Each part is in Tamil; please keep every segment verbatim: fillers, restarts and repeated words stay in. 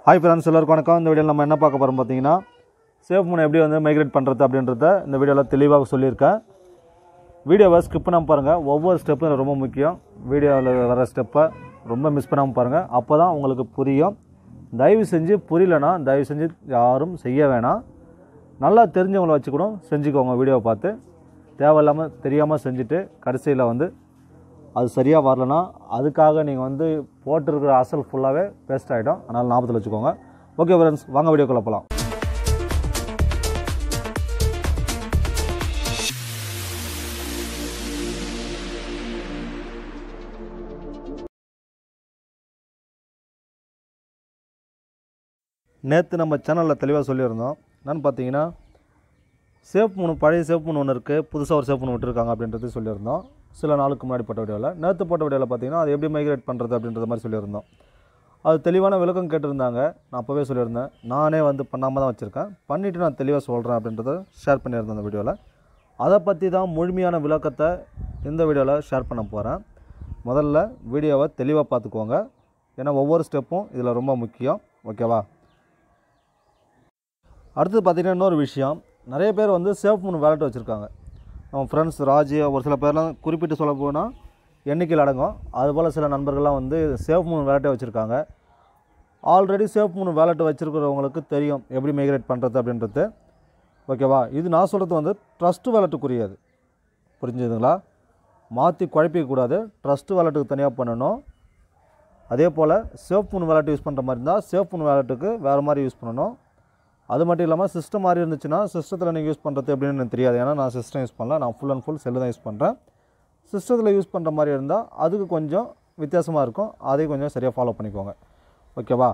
Hi friends, எல்லாருக்கும் வணக்கம். இந்த வீடியோல நம்ம என்ன பார்க்க போறோம் பாத்தீங்கன்னா SAFEMOON எப்படி வந்து மைக்ரேட் பண்றது அப்படின்றத இந்த வீடியோல தெளிவாக சொல்லியிருக்கேன். வீடியோவை ஸ்கிப் பண்ணாம பாருங்க. ஒவ்வொரு ஸ்டெப்பும் ரொம்ப முக்கியம். வீடியோல வர ஸ்டெப்பை ரொம்ப மிஸ் பண்ணாம பாருங்க. அப்பதான் உங்களுக்கு புரியும். தயவு செஞ்சு புரியலனா தயவு செஞ்சு யாரும் செய்ய வேணாம். நல்லா தெரிஞ்சவங்கள வச்சு கூட செஞ்சுக்கோங்க. வீடியோவை பார்த்து தேவையில்லாம தெரியாம செஞ்சுட்டு கடைசியில் வந்து அது சரியா வரலனா அதுக்காக நீங்க வந்து போட்டுருக்கிற அசல் ஃபுல்லாவே வேஸ்ட் ஆயிடும். அதனால ஞாபகத்துல வச்சுக்கோங்க. ஓகே फ्रेंड्स, வாங்க வீடியோக்குள்ள போலாம். நேத்து நம்ம சேனல்ல தெளிவா சொல்லியிருந்தோம். என்னன்னு பாத்தீங்கன்னா SAFEMOON பழைய SAFEMOON ஒன்னு இருக்கு, புதுசா ஒரு SAFEMOON விட்டுருக்காங்க அப்படின்றது சொல்லியிருந்தோம். சில நாளுக்கு முன்னாடி போட்ட வீடியோல நேத்து போட்ட வீடியோல பாத்தீங்கன்னா அது எப்படி மைக்ரேட் பண்றது அப்படின்ற மாதிரி சொல்லியிருந்தோம். அது தெளிவான விளக்கம் கேட்டிருந்தாங்க. நான் அப்பவே சொல்லியிருந்தேன். நானே வந்து பண்ணாம தான் வச்சிருக்கேன். பண்ணிட்டு நான் தெளிவா சொல்றேன் அப்படின்றத ஷேர் பண்ணியிருந்தேன் அந்த வீடியோல. அத பத்தி தான் முழுமையான விளக்கத்தை இந்த வீடியோல ஷேர் பண்ண போறேன். முதல்ல வீடியோவை தெளிவா பாத்துக்கோங்க. ஏன்னா ஒவ்வொரு ஸ்டெப்பும் இதுல ரொம்ப முக்கியம். ஓகேவா? அடுத்து பாத்தீங்கன்னா இன்னொரு விஷயம், நிறைய பேர் வந்து SAFEMOON வாலெட் வச்சிருக்காங்க. நம்ம ஃப்ரெண்ட்ஸ் ராஜி ஒரு சில பேர்லாம் குறிப்பிட்டு சொல்ல போனா எண்ணிக்கையில் அடங்கும். அதுபோல் சில நண்பர்கள்லாம் வந்து SAFEMOON வாலெட்டை வச்சுருக்காங்க. ஆல்ரெடி SAFEMOON வாலெட் வச்சுருக்கிறவங்களுக்கு தெரியும் எப்படி மைக்ரேட் பண்ணுறது அப்படின்றது. ஓகேவா? இது நான் சொல்கிறது வந்து ட்ரஸ்ட் வாலெட்டுக்குரியது. புரிஞ்சுதுங்களா? மாற்றி குழப்பிக்கக்கூடாது. ட்ரஸ்ட் வாலெட்டுக்கு தனியாக பண்ணணும். அதே போல் SAFEMOON வாலெட் யூஸ் பண்ணுற மாதிரி இருந்தால் SAFEMOON வாலெட்டுக்கு வேறு மாதிரி யூஸ் பண்ணணும். அது மட்டும் இல்லாமல் சிஸ்டம் மாதிரி இருந்துச்சுன்னா சிஸ்டத்தில் நீங்கள் யூஸ் பண்ணுறது எப்படின்னு எனக்கு தெரியாது. ஏன்னா நான் சிஸ்டம் யூஸ் பண்ணல, நான் ஃபுல் அண்ட் ஃபுல் செல்லு தான் யூஸ் பண்ணுறேன். சிஸ்டத்தில் யூஸ் பண்ணுற மாதிரி இருந்தால் அதுக்கு கொஞ்சம் வித்தியாசமாக இருக்கும். அதையும் கொஞ்சம் சரியாக ஃபாலோ பண்ணிக்கோங்க. ஓகேவா?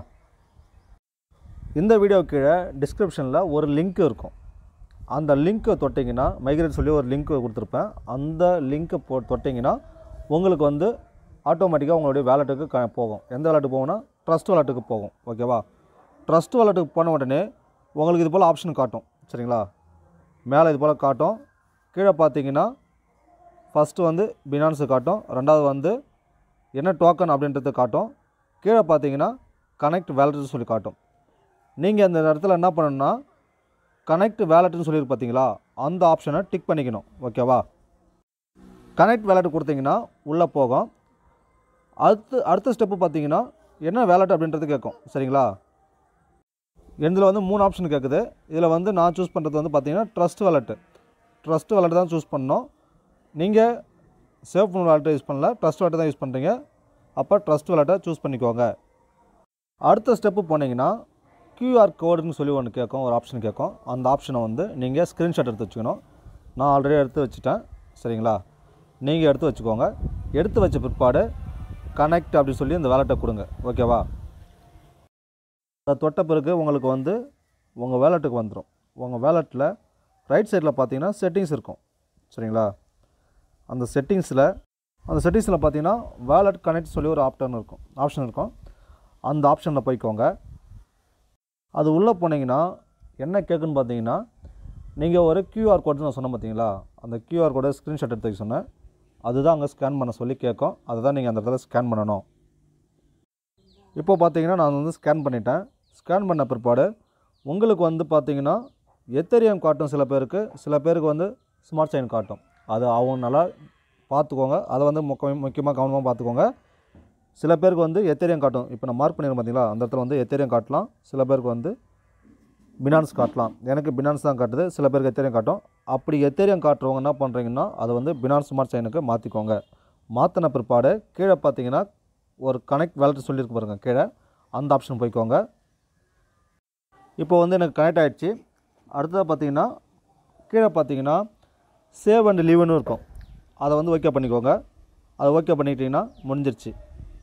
இந்த வீடியோ கீழே டிஸ்கிரிப்ஷனில் ஒரு லிங்க் இருக்கும். அந்த லிங்க்கை தொட்டிங்கன்னா மைக்ரேட் சொல்லி ஒரு லிங்க் கொடுத்துருப்பேன். அந்த லிங்க்கை போ தொட்டிங்கன்னா உங்களுக்கு வந்து ஆட்டோமேட்டிக்காக உங்களுடைய வேலெட்டுக்கு க போகும். எந்த வேலெட்டுக்கு போகும்னா ட்ரஸ்ட் வாலெட்டுக்கு போகும். ஓகேவா? ட்ரஸ்ட் வாலெட்டுக்கு போன உடனே உங்களுக்கு இது போல் ஆப்ஷன் காட்டும். சரிங்களா? மேலே இது போல் காட்டும். கீழே பார்த்தீங்கன்னா ஃபஸ்ட்டு வந்து பினான்ஸு காட்டும். ரெண்டாவது வந்து என்ன டோக்கன் அப்படின்றது காட்டும். கீழே பார்த்தீங்கன்னா கனெக்ட் வேலெட்னு சொல்லி காட்டும். நீங்கள் அந்த இடத்துல என்ன பண்ணணும்னா கனெக்ட் வேலெட்னு சொல்லியிருக்கு பார்த்தீங்களா, அந்த ஆப்ஷனை டிக் பண்ணிக்கணும். ஓகேவா? கனெக்ட் வேலெட் கொடுத்தீங்கன்னா உள்ளே போகும். அடுத்து அடுத்த ஸ்டெப்பு பார்த்தீங்கன்னா என்ன வேலெட் அப்படின்றது கேட்கும். சரிங்களா? இதில் வந்து மூணு ஆப்ஷன் கேட்குது. இதில் வந்து நான் சூஸ் பண்ணுறது வந்து பார்த்தீங்கன்னா ட்ரஸ்ட் வாலெட்டு. ட்ரஸ்ட் வாலெட் தான் சூஸ் பண்ணணும். நீங்கள் SAFEMOON வாலெட்டை யூஸ் பண்ணல, ட்ரஸ்ட் வாலெட்டை தான் யூஸ் பண்ணுறீங்க. அப்போ ட்ரஸ்ட் வாலெட்டை சூஸ் பண்ணிக்கோங்க. அடுத்த ஸ்டெப்பு போனீங்கன்னா கியூஆர் கோடுன்னு சொல்லி ஒன்று கேட்கும், ஒரு ஆப்ஷன் கேட்கும். அந்த ஆப்ஷனை வந்து நீங்கள் ஸ்க்ரீன்ஷாட் எடுத்து வச்சுக்கணும். நான் ஆல்ரெடி எடுத்து வச்சுட்டேன். சரிங்களா? நீங்கள் எடுத்து வச்சுக்கோங்க. எடுத்து வச்ச பிற்பாடு கனெக்ட் அப்படின்னு சொல்லி அந்த வாலெட்டை கொடுங்க. ஓகேவா? அதை தொட்ட பிறகு உங்களுக்கு வந்து உங்கள் வேலெட்டுக்கு வந்துடும். உங்கள் வேலெட்டில் ரைட் சைடில் பார்த்தீங்கன்னா செட்டிங்ஸ் இருக்கும். சரிங்களா? அந்த செட்டிங்ஸில் அந்த செட்டிங்ஸில் பார்த்தீங்கன்னா வேலெட் கனெக்ட் சொல்லி ஒரு ஆப்ஷன் இருக்கும் ஆப்ஷன் இருக்கும் அந்த ஆப்ஷனில் போய்க்கோங்க. அது உள்ளே போனீங்கன்னா என்ன கேட்குன்னு பார்த்தீங்கன்னா நீங்கள் ஒரு கியூஆர் கோடு நான் சொன்னேன் பார்த்தீங்களா, அந்த கியூஆர் கோடை ஸ்க்ரீன்ஷாட் எடுத்து சொன்னேன். அதுதான் அங்கே ஸ்கேன் பண்ண சொல்லி கேட்கும். அதுதான் நீங்கள் அந்த இடத்துல ஸ்கேன் பண்ணணும். இப்போ பார்த்தீங்கன்னா நான் வந்து ஸ்கேன் பண்ணிட்டேன். ஸ்கேன் பண்ண பிற்பாடு உங்களுக்கு வந்து பார்த்தீங்கன்னா எத்தேரியம் காட்டும். சில பேருக்கு சில பேருக்கு வந்து ஸ்மார்ட் செயின் காட்டும். அது அவங்க நல்லா பார்த்துக்கோங்க. அதை வந்து முக்கிய முக்கியமாக கவனமாக பார்த்துக்கோங்க. சில பேருக்கு வந்து எத்தேரியம் காட்டும். இப்போ நான் மார்க் பண்ணியிருக்கேன் பார்த்தீங்களா, அந்த இடத்துல வந்து எத்தேரியம் காட்டலாம். சில பேருக்கு வந்து பினான்ஸ் காட்டலாம். எனக்கு பினான்ஸ் தான் காட்டுது. சில பேருக்கு எத்தேரியம் காட்டும். அப்படி எத்தேரியம் காட்டுறவங்க என்ன பண்ணுறீங்கன்னா அதை வந்து பினான்ஸ் ஸ்மார்ட் செயினுக்கு மாற்றிக்கோங்க. மாற்றின பிற்பாடு கீழே பார்த்தீங்கன்னா ஒரு கனெக்ட் வேலெட் சொல்லியிருக்கு பாருங்கள். கீழே அந்த ஆப்ஷன் போய்க்கோங்க. இப்போ வந்து எனக்கு கனெக்ட் ஆகிடுச்சு. அடுத்ததாக பார்த்தீங்கன்னா கீழே பார்த்தீங்கன்னா சேவ் அண்ட் லீவ்னு இருக்கும். அதை வந்து ஓகே பண்ணிக்கோங்க. அதை ஓகே பண்ணிக்கிட்டிங்கன்னா முடிஞ்சிருச்சு.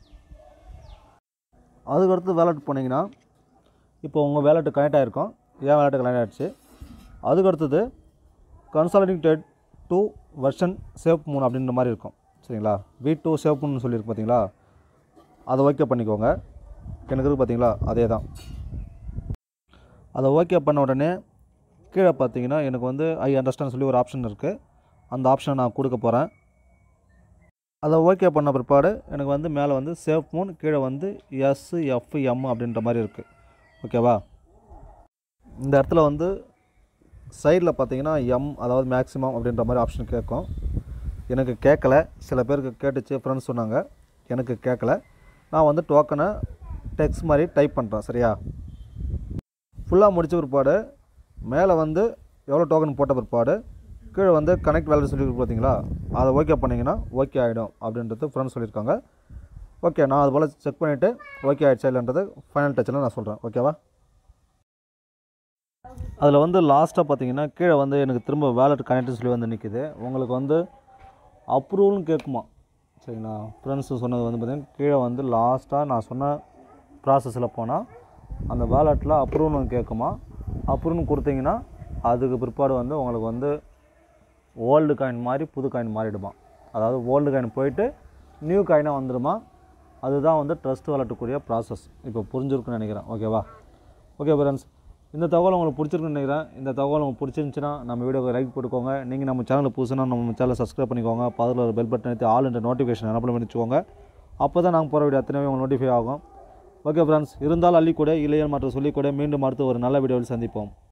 அதுக்கடுத்து வேலெட் போனீங்கன்னா இப்போ உங்கள் வேலெட்டு கனெக்ட் ஆகிருக்கும். ஏன் வேலெட்டு கனெக்ட் ஆகிடுச்சு. அதுக்கடுத்தது கன்சாலிடேட்டட் டூ வெர்ஷன் SAFEMOON அப்படின்ற மாதிரி இருக்கும். சரிங்களா? வி டூ SAFEMOON சொல்லியிருக்கு பார்த்தீங்களா, அதை ஓகே பண்ணிக்கோங்க. எனக்கு இருக்குது பார்த்தீங்களா, அதே தான். அதை ஓகே பண்ண உடனே கீழே பார்த்தீங்கன்னா எனக்கு வந்து ஐ அண்டர்ஸ்டாண்ட் சொல்லி ஒரு ஆப்ஷன் இருக்குது. அந்த ஆப்ஷனை நான் கொடுக்க போகிறேன். அதை ஓகே பண்ண பிற்பாடு எனக்கு வந்து மேலே வந்து SAFEMOON கீழே வந்து எஸ் எஃப் எம் அப்படின்ற மாதிரி இருக்குது. ஓகேவா. இந்த இடத்துல வந்து சைடில் பார்த்தீங்கன்னா எம் அதாவது மேக்ஸிமம் அப்படின்ற மாதிரி ஆப்ஷன் கேட்கும். எனக்கு கேட்கல, சில பேருக்கு கேட்டுச்சு, ஃப்ரெண்ட்ஸ் சொன்னாங்க, எனக்கு கேட்கல. நான் வந்து டோக்கனை டெக்ஸ்ட் மாதிரி டைப் பண்ணுறேன். சரியா, ஃபுல்லாக முடித்த பிற்பாடு மேலே வந்து எவ்வளோ டோக்கன் போட்ட பிற்பாடு கீழே வந்து கனெக்ட் வேலட் சொல்லி பார்த்தீங்களா, அதை ஓகே பண்ணிங்கன்னா ஓகே ஆகிடும் அப்படின்றது ஃப்ரெண்ட்ஸ் சொல்லியிருக்காங்க. ஓகே, நான் அது போல் செக் பண்ணிவிட்டு ஓகே ஆகிடுச்சா இல்லைன்றது ஃபைனல் டச்சில் நான் சொல்கிறேன். ஓகேவா. அதில் வந்து லாஸ்ட்டாக பார்த்தீங்கன்னா கீழே வந்து எனக்கு திரும்ப வேலட் கனெக்ட் சொல்லி வந்து நிற்கிது. உங்களுக்கு வந்து அப்ரூவல்னு கேட்குமா. சரிங்களா, ஃப்ரெண்ட்ஸு சொன்னது வந்து பார்த்திங்கன்னா கீழே வந்து லாஸ்ட்டாக நான் சொன்ன ப்ராசஸில் போனால் அந்த வேலட்டில் அப்ரூவ்னு கேட்குமா. அப்ரூவ்னு கொடுத்தீங்கன்னா அதுக்கு பிற்பாடு வந்து உங்களுக்கு வந்து ஓல்டு காயின் மாதிரி புது காயின் மாறிடுமா. அதாவது ஓல்டு காயின் போயிட்டு நியூ காயினாக வந்துடுமா. அதுதான் வந்து ட்ரஸ்ட் வேலட்டுக்குரிய ப்ராசஸ். இப்போ புரிஞ்சிருக்குன்னு நினைக்கிறேன். ஓகேவா. ஓகே ஃப்ரெண்ட்ஸ், இந்த தகவல் உங்களுக்கு பிடிச்சிருக்குன்னு நினைக்கிறேன். இந்த தகவல் உங்களுக்கு பிடிச்சிருந்துச்சுன்னா நம்ம வீடியோக்கு லைக் போட்டுக்கோங்க. நீங்கள் நம்ம சேனலில் புதுசுனா நம்ம சேனலை சப்ஸ்கிரைப் பண்ணிக்கோங்க. பக்கத்தில் ஒரு பெல் பட்டன் எடுத்து ஆல் என்ற நோட்டிஃபிகேஷன் எனப்பில் பண்ணி வச்சுக்கோங்க. அப்போ தான் நாங்கள் போகிற வீடியோ அத்தனை உங்களுக்கு நோட்டிஃபை ஆகும். ஓகே ஃப்ரெண்ட்ஸ், இருந்தால் அள்ளிக்கூட இல்லையா மற்றும் சொல்லிக்கூட மீண்டும் அடுத்து ஒரு நல்ல வீடியோவில் சந்திப்போம்.